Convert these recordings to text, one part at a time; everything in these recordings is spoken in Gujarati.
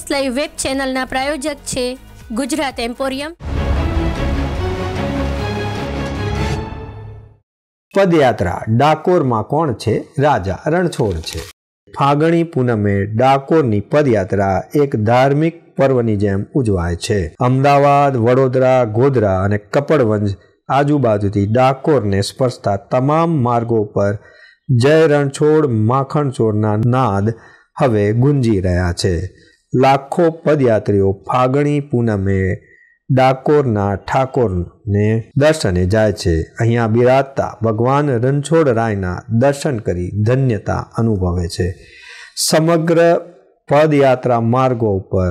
લાઈવ વેબ ચેનલના પ્રાયોજક છે ગુજરાત એમ્પોરિયમ। પદયાત્રા ડાકોરમાં કોણ છે? રાજા રણછોડ છે। ફાગણી પૂનમે ડાકોરની પદયાત્રા એક ધાર્મિક પર્વની જેમ ઉજવાય છે। અમદાવાદ, વડોદરા, ગોધરા અને કપડવંજ આજુબાજુથી ડાકોરને સ્પર્શતા તમામ માર્ગો પર જય રણછોડ માખણ ચોરના નાદ હવે ગુંજી રહ્યા છે। લાખો પદયાત્રીઓ ફાગણી પૂનમે ડાકોરના ઠાકોરને દર્શને જાય છે। અહીંયા બિરાજતા ભગવાન રણછોડરાયના દર્શન કરી ધન્યતા અનુભવે છે। સમગ્ર પદયાત્રા માર્ગો ઉપર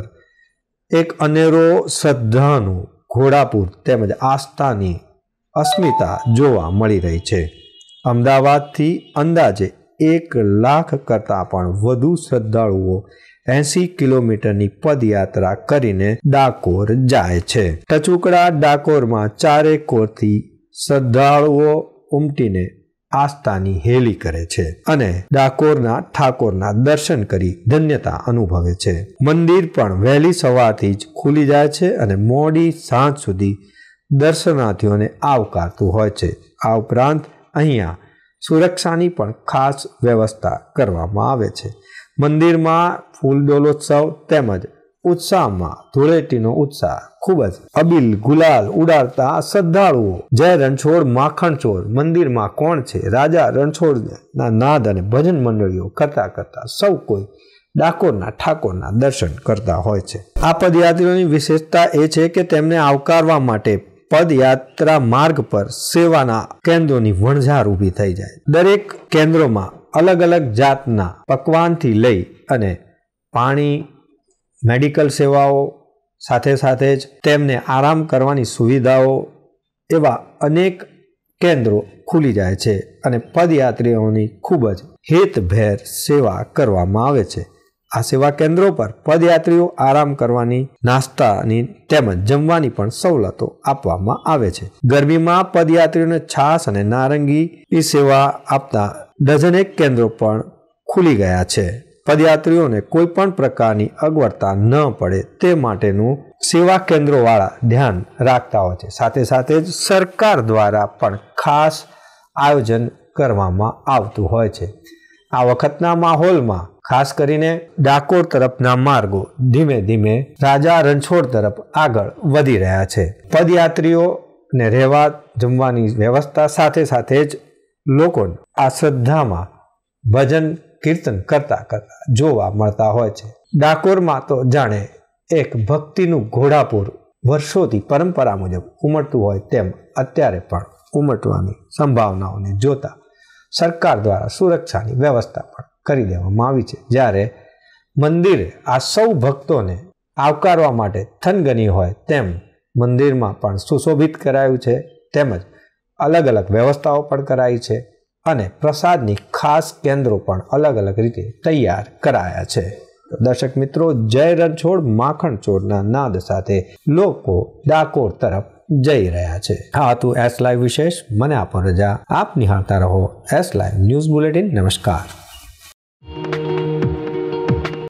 એક અનેરો શ્રદ્ધાનું ઘોડાપુર તેમજ આસ્થાની અસ્મિતા જોવા મળી રહી છે। અમદાવાદથી અંદાજે 1 લાખ કરતાં પણ વધુ શ્રદ્ધાળુઓ 80 કિલોમીટરની પદયાત્રા કરીને ડાકોર જાય છે। ટચુકડા ડાકોરમાં ચારે કોરથી શ્રદ્ધાળુઓ ઉમટીને આસ્થાની હેલી કરે છે અને ડાકોરના ઠાકોરના દર્શન કરી ધન્યતા અનુભવે છે। મંદિર પણ વહેલી સવારથી જ ખુલી જાય છે અને મોડી સાંજ સુધી દર્શનાર્થીઓને આવકારતું હોય છે। આ ઉપરાંત અહીંયા સુરક્ષાની પણ ખાસ વ્યવસ્થા કરવામાં આવે છે। મંદિરમાં ફૂલડોલોત્સવ તેમજ ઉત્સાહમાં ધૂળેટીનો ઉત્સાહ ખૂબ જ અબીલ ગુલાલ ઉડાડતા શ્રદ્ધાળુઓ જય રણછોડ માખણ ચોર મંદિરમાં કોણ છે? રાજા રણછોડના નાદ અને ભજન મંડળીઓ કરતા કરતા સૌ કોઈ ડાકોરના ઠાકોરના દર્શન કરતા હોય છે। આ પદયાત્રીઓની વિશેષતા એ છે કે તેમને આવકારવા માટે પદયાત્રા માર્ગ પર સેવાના કેન્દ્રોની વણઝાર ઊભી થઈ જાય। દરેક કેન્દ્રોમાં અલગ અલગ જાતના પકવાનથી લઈ અને પાણી, મેડિકલ સેવાઓ સાથે સાથે જ તેમને આરામ કરવાની સુવિધાઓ એવા અનેક કેન્દ્રો ખુલી જાય છે અને પદયાત્રીઓની ખૂબ જ હિતભેર સેવા કરવામાં આવે છે। આ સેવા કેન્દ્રો પર પદયાત્રીઓ આરામ કરવાની, નાસ્તાની તેમજ જમવાની પણ સવલતો આપવામાં આવે છે। ગરમીમાં પદયાત્રીઓને છાશ અને નારંગીની સેવા આપતા ડઝનેક કેન્દ્રો પણ ખુલી ગયા છે। પદયાત્રીઓને કોઈ પણ પ્રકારની અગવડતા ન પડે તે માટેનું સેવા કેન્દ્રોવાળા ધ્યાન રાખતા હોય છે। સાથે સાથે જ સરકાર દ્વારા પણ ખાસ આયોજન કરવામાં આવતું હોય છે। આ વખતના માહોલમાં ખાસ કરીને ડાકોર તરફના માર્ગો ધીમે ધીમે રાજા રણછોડ તરફ આગળ વધી રહ્યા છે। પદયાત્રીઓને રહેવા જમવાની વ્યવસ્થા સાથે સાથે જ લોકો આ શ્રદ્ધામાં ભજન કીર્તન કરતા કરતા જોવા મળતા હોય છે। ડાકોરમાં તો જાણે એક ભક્તિનું ઘોડાપુર વર્ષોથી પરંપરા મુજબ ઉમટતું હોય તેમ અત્યારે પણ ઉમટવાની સંભાવનાઓને જોતા સરકાર દ્વારા સુરક્ષાની વ્યવસ્થા પણ કરી દેવામાં આવી છે। જ્યારે મંદિરે આ સૌ ભક્તોને આવકારવા માટે થનગની હોય તેમ મંદિરમાં પણ સુશોભિત કરાયું છે તેમજ અલગ અલગ વ્યવસ્થાઓ પણ કરાઈ છે અને પ્રસાદની ખાસ કેન્દ્રો પણ અલગ અલગ રીતે તૈયાર કરાયા છે। દર્શક મિત્રો, જય રણછોડ માખણ ચોરના નાદ સાથે લોકો ડાકોર તરફ જઈ રહ્યા છે। આ હતું એસ લાઈવ વિશેષ। મને આપો રજા। આપ નિહાળતા રહો એસ લાઈવ ન્યૂઝ બુલેટિન। નમસ્કાર।